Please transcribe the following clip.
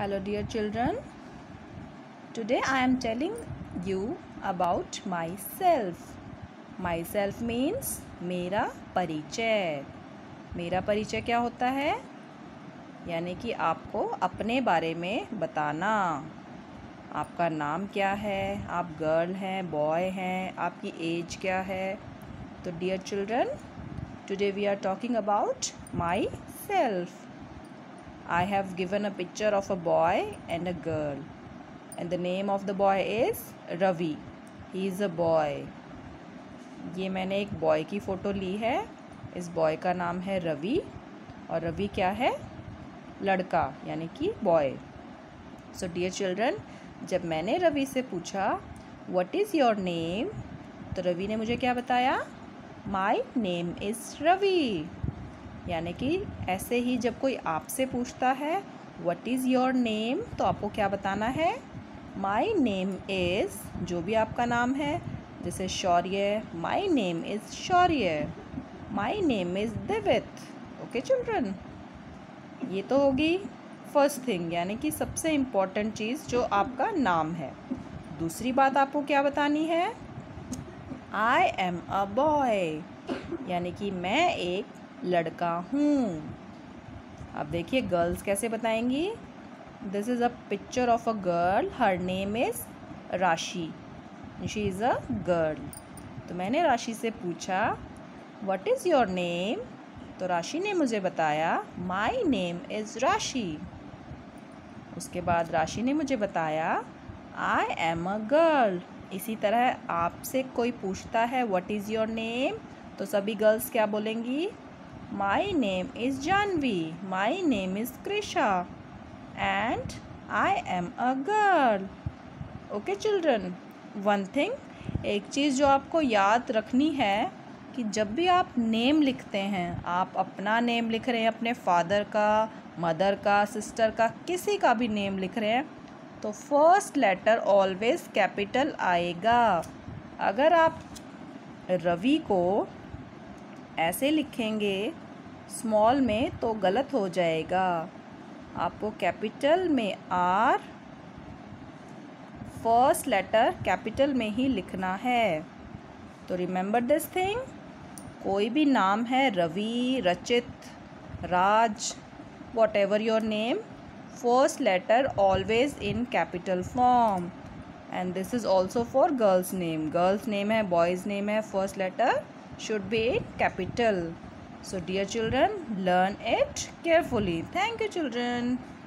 Hello dear children, today I am telling you about myself. Myself means मेरा परिचय. मेरा परिचय क्या होता है? यानी कि आपको अपने बारे में बताना. आपका नाम क्या है, आप गर्ल हैं, बॉय हैं, आपकी एज क्या है. तो dear children, today we are talking about myself. I have given a picture of a boy and a girl, and the name of the boy is Ravi. He is a boy. ये मैंने एक boy की photo ली है. इस boy का नाम है रवि, और रवि क्या है? लड़का, यानी कि बॉय. सो डियर चिल्ड्रन, जब मैंने रवि से पूछा व्हाट इज़ योर नेम, तो रवि ने मुझे क्या बताया? My name is Ravi. यानी कि ऐसे ही जब कोई आपसे पूछता है व्हाट इज़ योर नेम, तो आपको क्या बताना है? माई नेम इज़, जो भी आपका नाम है, जैसे Shaurya, my name is Shaurya, my name is Divit. Okay children, ये तो होगी फर्स्ट थिंग, यानी कि सबसे इम्पॉर्टेंट चीज़ जो आपका नाम है. दूसरी बात आपको क्या बतानी है? आई एम अ बॉय, यानी कि मैं एक लड़का हूँ. अब देखिए गर्ल्स कैसे बताएंगी. This is a picture of a girl, her name is Rashi, she is a girl. तो मैंने राशि से पूछा व्हाट इज़ योर नेम, तो राशि ने मुझे बताया माई नेम इज़ राशि. उसके बाद राशि ने मुझे बताया आई एम अ गर्ल. इसी तरह आपसे कोई पूछता है व्हाट इज़ योर नेम, तो सभी गर्ल्स क्या बोलेंगी? My name is Janvi. My name is Krisha. And I am a girl. Okay children. One thing, एक चीज़ जो आपको याद रखनी है कि जब भी आप नेम लिखते हैं, आप अपना नेम लिख रहे हैं, अपने फादर का, मदर का, सिस्टर का, किसी का भी नेम लिख रहे हैं, तो फर्स्ट लेटर ऑलवेज कैपिटल आएगा. अगर आप रवि को ऐसे लिखेंगे स्मॉल में तो गलत हो जाएगा. आपको कैपिटल में आर, फर्स्ट लेटर कैपिटल में ही लिखना है. तो रिमेंबर दिस थिंग. कोई भी नाम है, Ravi, Rachit, Raj, whatever your name, first letter always in capital form. And this is also for girls name. Girls name है, बॉयज़ नेम है, first letter should be in capital. So dear children, learn it carefully. Thank you children.